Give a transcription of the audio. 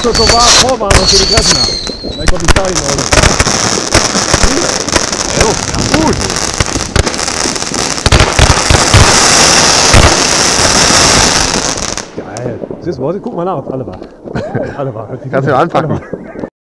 schon so Vorwarnung für die Gretner. Dann kommt die Steine, oder? Ja, gut. Geil. Siehst du, guck mal nach, ob alle war. Alle war. Kannst du ja anpacken.